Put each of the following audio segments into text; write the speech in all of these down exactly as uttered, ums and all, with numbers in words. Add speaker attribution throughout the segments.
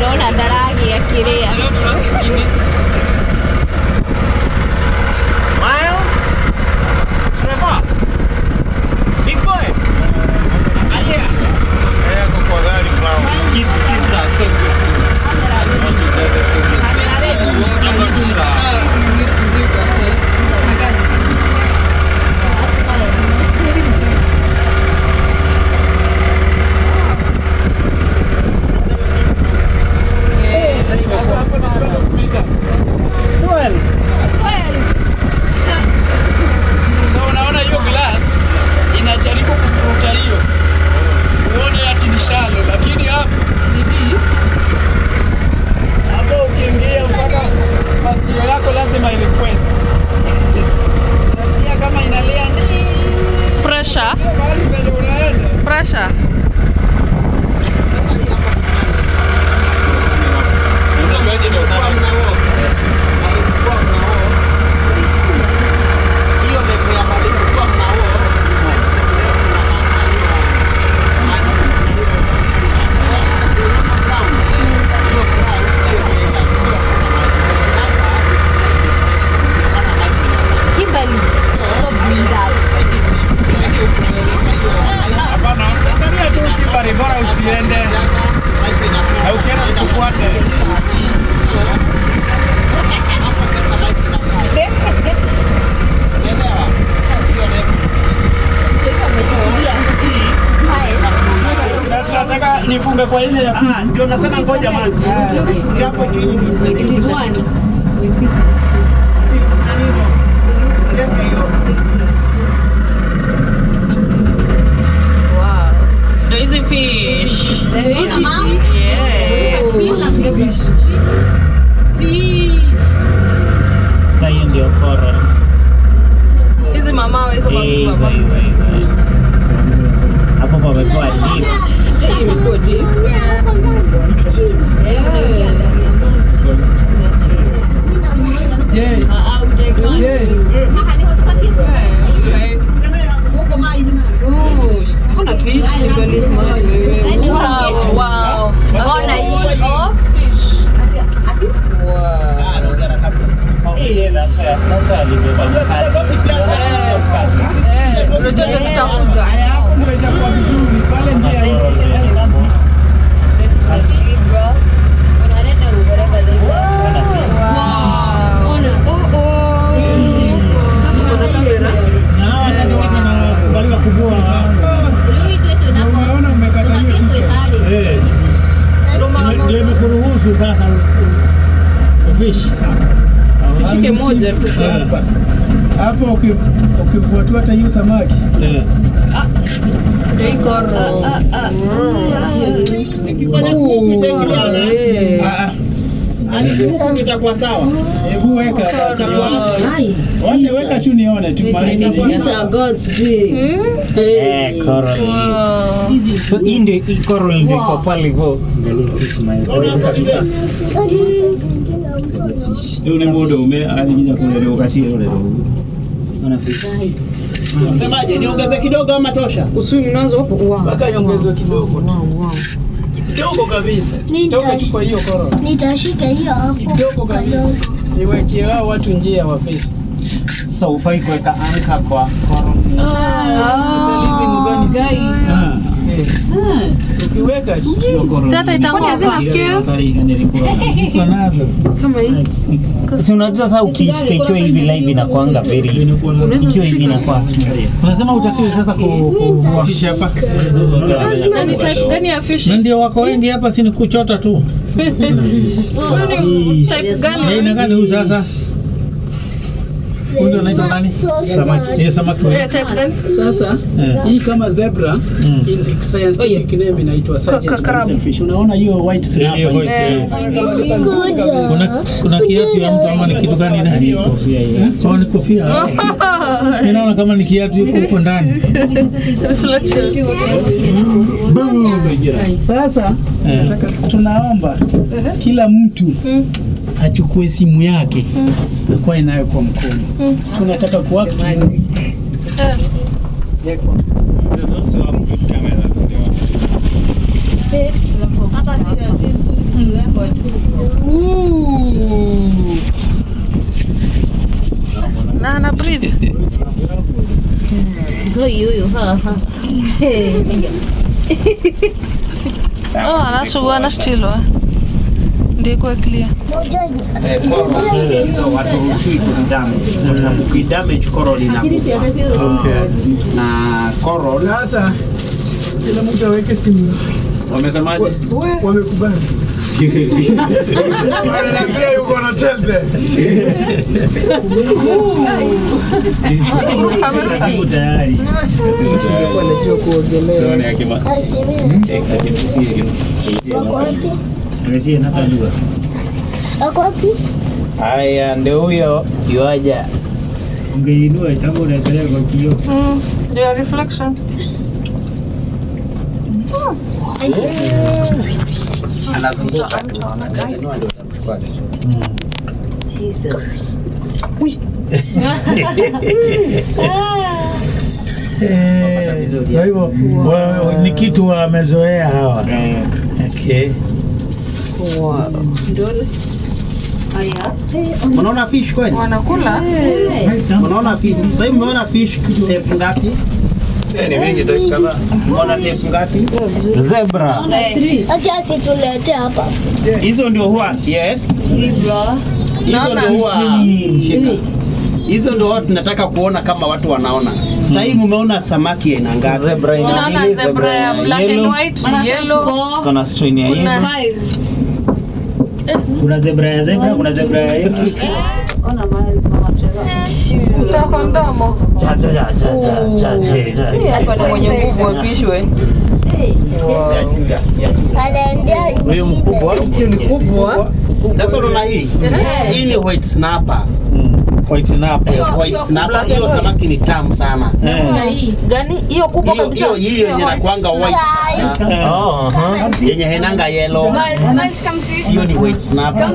Speaker 1: Ona daragi akiria.
Speaker 2: Miles? Trevor? Big boy? Alia?
Speaker 3: Yeah, go for that clown.
Speaker 2: Kids, kids are so good too. They're so good. I'm not sure.
Speaker 1: Pressure. Pressure.
Speaker 4: Nifunge kwa hizi ah ndio nasema ngoja maji. Hapo chini ni one.
Speaker 1: Wow. There is a fish. There is a fish. Yeah. Fish. Fish.
Speaker 2: Sasa ndio coral.
Speaker 1: Hizi mama hizo mama.
Speaker 2: Hapo pamekuwa deep.
Speaker 1: Imekuwa deep. Yeah.
Speaker 4: Yeah. Ah, udai. Yeah.
Speaker 1: Mahali hospitali. Right. Huko maji ni maji. Oh, kuna fish mbele smile. Wow, wow. Ona hii oh fish. Wow.
Speaker 2: Eh, that's that's a little bit.
Speaker 1: Eh, unajua tutakuja.
Speaker 4: Hapo ndio itakuwa vizuri. Pale ndio.
Speaker 2: Kuruhusu sasa fish
Speaker 1: tushike moja tu
Speaker 4: hapo ukifuatua hata hiyo samaki
Speaker 2: eh
Speaker 1: ah ndio koro ah ah
Speaker 4: nikifanya kuku itaingiana ah ani kuku itakuwa sawa hebu weka sawa wacha weka tu nione tu
Speaker 5: These are God's dream.
Speaker 2: eh coral so hii ndio coral ndio iko pale hivyo angalia fish maana
Speaker 3: Leo ni modo ume alikuja kule leo kashia leo.
Speaker 2: Ana fish.
Speaker 4: Unasemaje niongeze kidogo ama tosha?
Speaker 1: Usui mnazo hapo. Wow.
Speaker 4: Mpaka niongeze kidogo.
Speaker 1: Wow, wow.
Speaker 4: Kidogo kabisa. Toka chukua hiyo korona.
Speaker 6: Nitashika hiyo hapo.
Speaker 4: Kidogo kabisa. Niwekee wao watu njia wa fish.
Speaker 2: So ufai kuweka anka kwa coral.
Speaker 4: Ah. Sasa living organic. Ah. Ukiweka hiyo korona.
Speaker 1: Sasa itakuwa zina scales.
Speaker 4: Uko nazo.
Speaker 1: Kama hii.
Speaker 2: Si unajua sasa ukishika ikiwa hivi live inakuanga very ikiwa hivi inakuwa smooth.
Speaker 4: Unasema utakiwa sasa kuwakisha hapa.
Speaker 1: Gani type gani ya fish?
Speaker 4: Ndio wako wengi hapa si ni kuchota tu.
Speaker 1: Type gani?
Speaker 4: Ina gani huyu sasa? Huyu anaitwa nani? Samaki. Eh, samaki.
Speaker 1: Yeah, type gani?
Speaker 4: Sasa hii kama zebra in scientific name inaitwa sergeant fish. Unaona hiyo white snapper. Kuna kuna kiatu ya mtu ama ni kitu gani ndani?
Speaker 2: Kofia hiyo.
Speaker 4: Oh, ni kofia. Ninaona kama ni kiatu yuko huko ndani. Sasa tunaomba kila mtu achukue simu yake kwa inayo kwa mkono. Tunataka kuwaka
Speaker 6: Aha.
Speaker 1: Oh, anasugua na stilo. Ndio kwa clear.
Speaker 4: Eh, so watu husui kudamage. Kwa sababu kidamage coral inakufa. Okay. Na coral
Speaker 7: Sasa kila mtu aweke simu.
Speaker 4: wamesemaje?
Speaker 7: Wamekubali. Wanaambia yuko na telde.
Speaker 2: Kasimu tayari. Kasimu tayari.
Speaker 5: Wanajua kuogelea.
Speaker 3: Tuone akima. Eh, akimtusie kino.
Speaker 2: Amesiye natajua.
Speaker 6: Ako wapi?
Speaker 4: Haya ndio huyo yuaja.
Speaker 2: Ungeinua tangu unaendelea kwa kioo.
Speaker 1: Mm, ndio reflection.
Speaker 4: Anazunguka tu. Anainua ndio utamchukua kisu.
Speaker 5: Jesus.
Speaker 7: Kwa hivyo wa- ni kitu wamezoea hawa. Okay.
Speaker 4: Unaona fish kwani?
Speaker 1: Wanakula.
Speaker 4: Unaona fish? Sasa hivi umeona fish tape ngapi?
Speaker 3: Ni mingi dakika kadhaa.
Speaker 4: Unaona tape ngapi?
Speaker 2: Zebra.
Speaker 6: Acha situlete hapa.
Speaker 4: Hizo ndio huwa yes.
Speaker 6: Zebra.
Speaker 4: Hizo ndio huwa hizo ndio watu tunataka kuona kama watu wanaona. Sasa hivi umeona samaki aina ngapi?
Speaker 2: Zebra ina
Speaker 1: Unaona
Speaker 2: mbili,
Speaker 1: zebra ya black and
Speaker 2: yellow.
Speaker 1: white, yellow.
Speaker 2: Kuna strain ya
Speaker 1: Kuna
Speaker 2: yellow.
Speaker 6: Five.
Speaker 2: Kuna zebra ya zebra, kuna zebra ya yellow.
Speaker 1: Kuna kondomo.
Speaker 2: Cha cha cha cha cha cha cha.
Speaker 5: Hapa ni mwenye nguvu apishwe.
Speaker 4: Ya juu ya. ya juu.
Speaker 6: Anaendea
Speaker 4: Huyo mkubwa, hiyo ni kubwa. Sasa unaona hii? Hii ni white snapper. White snapper. White snapper. Hiyo samaki ni tamu sana.
Speaker 1: Gani hiyo kubwa
Speaker 4: Hiyo
Speaker 1: kabisa?
Speaker 4: hiyo hiyo yenye nakuanga white.
Speaker 2: Oh, aha.
Speaker 4: Yenye henanga yellow. Hiyo ni white snapper.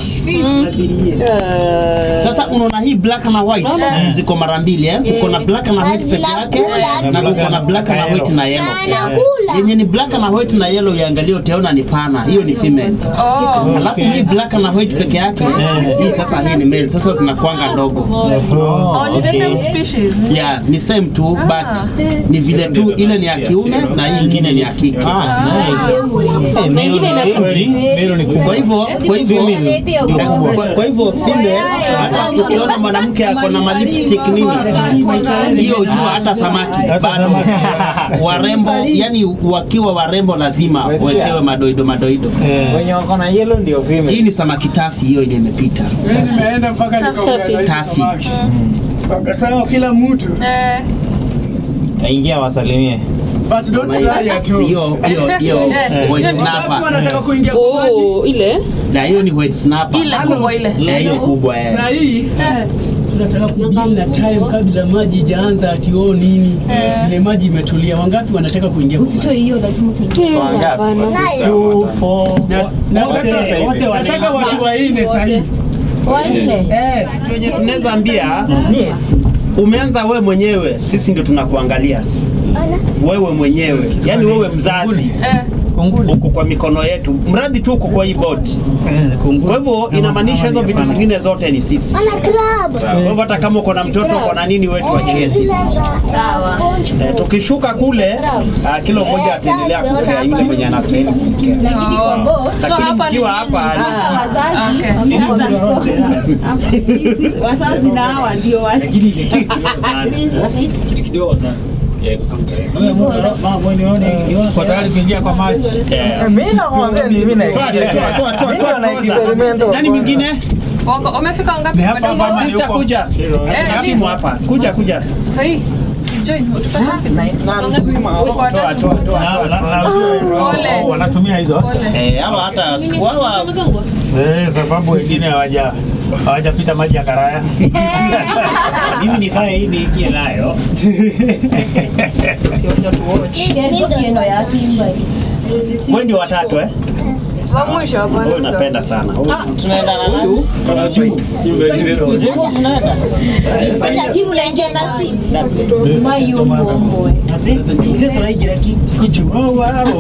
Speaker 4: Sasa unaona hii black na white ziko mara mbili eh. Uko na black na white peke yake na uko na black na white na yellow. Yenye ni black na white na yellow yaangalie utaona ni pana. Hiyo ni female.
Speaker 1: Oh.
Speaker 4: Alafu hii black na white peke yake hii sasa hii ni male. Sasa zinakuanga ndogo.
Speaker 1: Oh, ni the same species.
Speaker 4: Yeah, ni same tu but ni vile tu ile ni ya kiume na hii nyingine ni ya kike.
Speaker 2: Eh, mengine
Speaker 7: Melo ni kubwa.
Speaker 4: Kwa hivyo, kwa hivyo, kwa- kwa hivyo female hata ukiona mwanamke ako na malipstick nini, hiyo jua hata samaki bado warembo, yani wakiwa warembo lazima wekewe madoido madoido.
Speaker 2: wenye wako na yellow ndio
Speaker 4: Hii
Speaker 2: female.
Speaker 4: ni samaki tafi hiyo yenye imepita.
Speaker 7: Mimi nimeenda mpaka nikaogelea hiyo
Speaker 4: Tafi.
Speaker 7: samaki. Wakasema kila mtu.
Speaker 1: Eh.
Speaker 2: Aingia wasalimie.
Speaker 7: But don't try at all.
Speaker 4: Hiyo hiyo hiyo white
Speaker 7: Watu
Speaker 4: snapper.
Speaker 7: wanataka kuingia kwa maji.
Speaker 5: Oh, ile.
Speaker 4: Na hiyo ni white snapper.
Speaker 1: Ile kubwa ile.
Speaker 4: Eh, hiyo kubwa eh.
Speaker 7: Saa hii tunataka kudili na time kabla maji ijaanza ati oh nini. Ile maji imetulia. Wangapi wanataka kuingia kwa maji?
Speaker 6: hiyo lazima tuingie.
Speaker 2: Two, four.
Speaker 7: Na- nataka-
Speaker 2: Wote
Speaker 7: Nataka watu waine saa hii.
Speaker 6: Wanne.
Speaker 4: Eh, wenye tunaweza ambia umeanza wewe mwenyewe, sisi ndio tunakuangalia. Wewe mwenyewe, yani wewe mzazi
Speaker 1: Eh.
Speaker 4: uko kwa mikono yetu, mradi tu uko kwa hii boat. Kwa hivyo inamaanisha hizo vitu zingine zote ni sisi.
Speaker 6: Ana crab.
Speaker 4: Kwa hivyo hata kama uko na mtoto uko na nini, wetu wachie sisi.
Speaker 6: Sawa.
Speaker 4: Eh, tukishuka kule ah, kilo moja ataendelea kupea yule mwenye anastahili kumpea.
Speaker 6: Lakini kwa boat
Speaker 4: Lakini
Speaker 1: hapa ni
Speaker 4: mkiwa
Speaker 1: nini?
Speaker 4: hapa ni sisi.
Speaker 6: wazazi
Speaker 5: Wazazi na hawa ndio wale.
Speaker 2: Lakini ile kitu kidogo sana.
Speaker 3: Eh, kusema.
Speaker 2: Mama nione nione.
Speaker 7: Kwa tayari kuingia kwa maji.
Speaker 4: Eh.
Speaker 2: Mimi nakwambia mimi na
Speaker 4: Toa, toa, toa, toa,
Speaker 2: Mimi
Speaker 4: toa,
Speaker 2: na
Speaker 4: toa.
Speaker 2: experimento.
Speaker 4: Nani mwingine?
Speaker 1: Wako wamefika ngapi?
Speaker 7: Ni hapa hapa ama
Speaker 4: Sister
Speaker 7: yuko?
Speaker 4: kuja.
Speaker 1: Eh,
Speaker 4: Hakimu hapa. Kuja kuja.
Speaker 1: Hai. Join utapata ngapi?
Speaker 4: Toa, toa, toa.
Speaker 1: Pole.
Speaker 7: Wanatumia hizo.
Speaker 1: Pole.
Speaker 4: Eh, hawa hata hawa
Speaker 7: Eh, sababu wengine hawaja hawajapita maji ya Karaya.
Speaker 2: Mimi nikae hivi ingie nayo.
Speaker 6: ndio ya Kimba.
Speaker 4: wewe ndio watatu eh?
Speaker 1: Wa mwisho hapa.
Speaker 4: Wewe unapenda sana.
Speaker 2: Tunaenda na nani?
Speaker 4: Huyu kuna juu.
Speaker 2: Tunaenda.
Speaker 6: Acha timu naingia na sisi. Mayo mbombo.
Speaker 2: Ndio tunaijira ki.
Speaker 7: Kuchiwawa hao.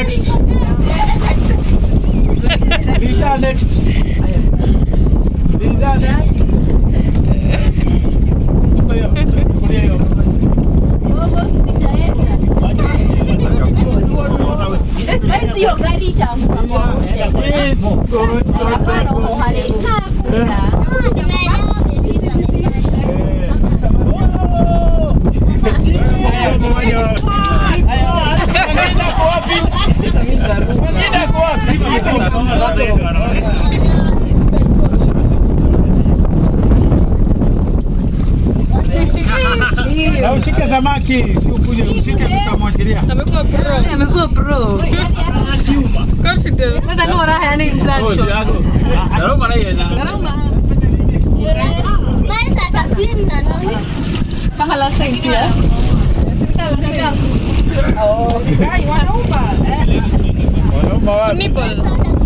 Speaker 4: next. Lisa next. Lisa next.
Speaker 6: Sio gari itaanguka kwa
Speaker 4: Yes. Na ushike samaki, si ukuje ushike tutamwachilia.
Speaker 1: Amekuwa pro. Amekuwa pro. Confidence. Sasa ni raha yani plan shot.
Speaker 4: Daroma na yeye na.
Speaker 1: Daroma.
Speaker 6: Maisa taswim na nani?
Speaker 1: Kama last time pia. Oh.
Speaker 5: Ai, wanaomba.
Speaker 4: Wanaomba wapi?
Speaker 1: Nipple.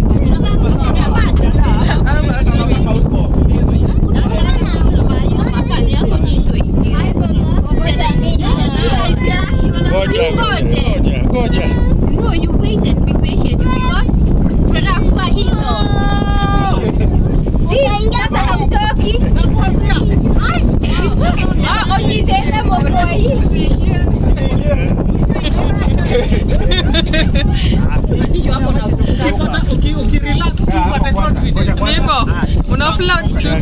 Speaker 4: Ngoja.
Speaker 6: No, you wait and be patient. If you want, tunakuwa hizo. Ndio sasa hamtoki. Ah, ojitende mwa hii. Ndicho hapo na
Speaker 1: Ukipata ukirelax tu upate confidence. Hivyo una float tu.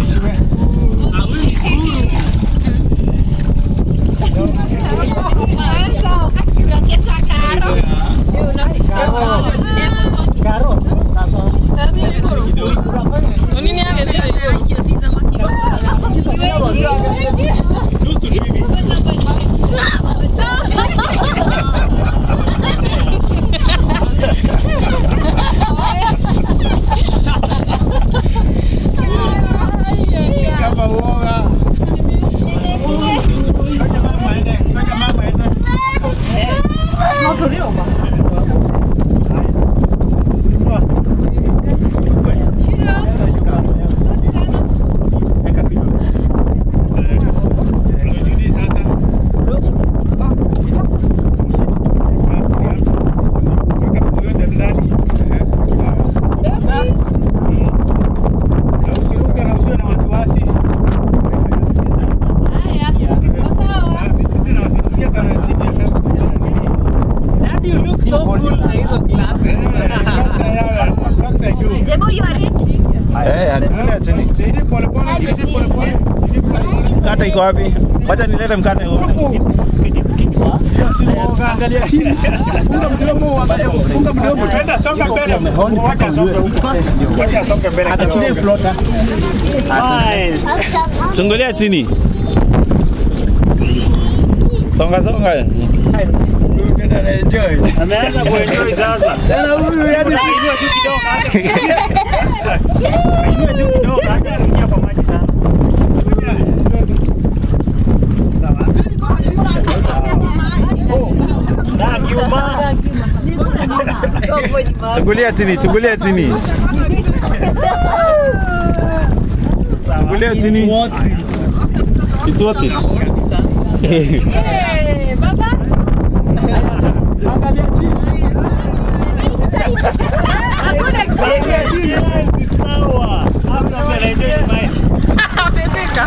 Speaker 4: Mkate iko wapi? Wacha nilete mkate huko. Angalia chini. Funga mdomo, funga mdomo. Twenda songa mbele. Wacha songa. Wacha songa mbele. Atachilia floater. Chungulia chini. Songa songa. Tena na enjoy. Ameanza kuenjoy sasa. Tena huyu yani ainua tu kidogo. Ainua tu kidogo, acha kuingia kwa maji sana. Chungulia chini, chungulia chini. Chungulia chini. It's worth it.
Speaker 6: Eh, baba.
Speaker 4: Angalia chini.
Speaker 6: Hakuna experience.
Speaker 4: Sawa. Hapo anaenjoy maisha.
Speaker 1: Amefika.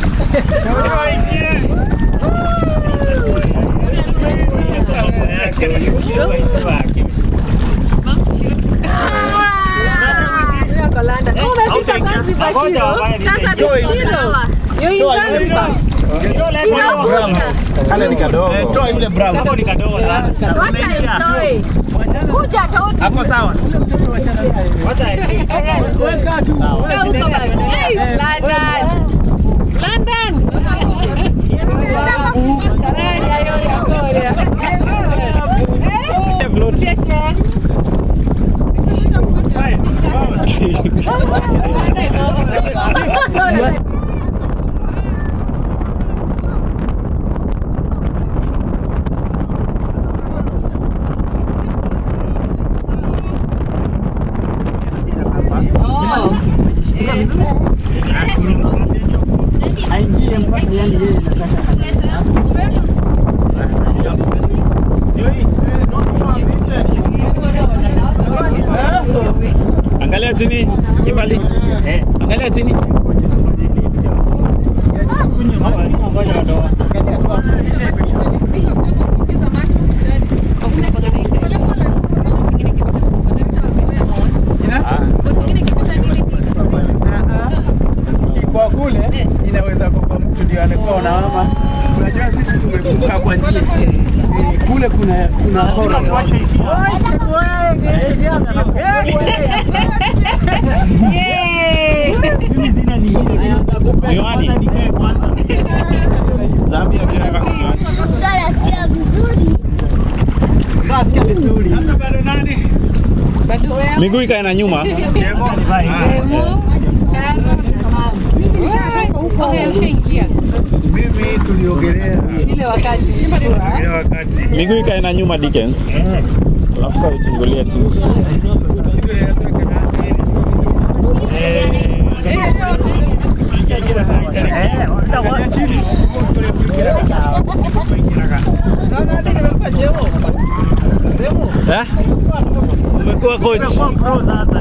Speaker 4: Kale ni kadogo. Toa yule brown. Hapo ni kadogo sana.
Speaker 6: Wacha itoe. Kuja toa.
Speaker 4: Hapo sawa. Wacha
Speaker 7: Weka tu.
Speaker 1: Kaa huko bado. Hey, London. London. Karani ayo ya Korea. Eh? Tete.
Speaker 7: Aingie mpaka yani yeye anataka.
Speaker 4: chini, Kibali. Eh, angalia chini.
Speaker 7: Kwa kule inaweza kwa mtu ndio alikuwa na mama. Unajua sisi tumevuka kwa njia. Eh, kule kuna kuna hora.
Speaker 2: Mimi sina ni hiyo.
Speaker 4: Miwani. Zambia pia kama miwani.
Speaker 6: Nasikia vizuri.
Speaker 2: Nasikia vizuri.
Speaker 7: Sasa bado nani?
Speaker 1: Bado wewe.
Speaker 4: Miguu ikae na nyuma.
Speaker 7: Demo. Mimi tuliogelea
Speaker 1: Ile wakati.
Speaker 7: ile wakati.
Speaker 4: Miguu ikae na nyuma Dickens. Alafu sasa uchungulie chini. Eh? Umekuwa coach.
Speaker 2: Pro sasa.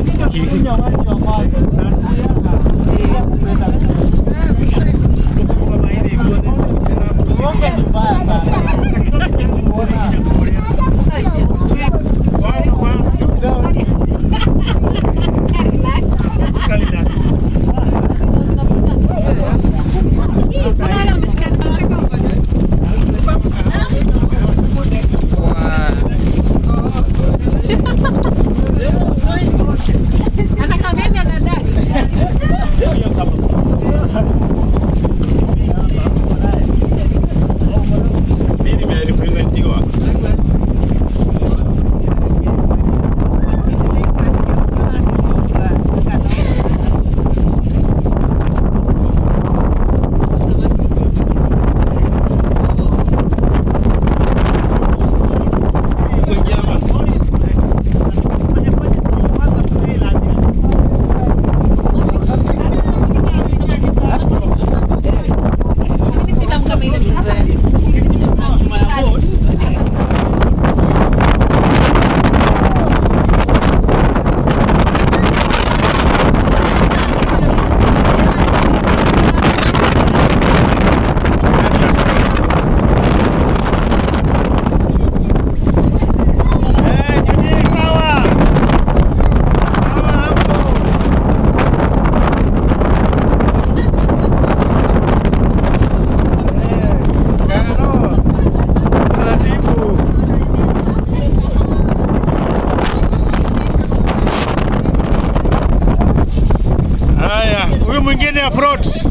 Speaker 4: mwingine ya fruits.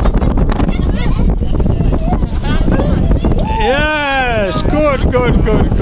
Speaker 4: Yes, good, good, good.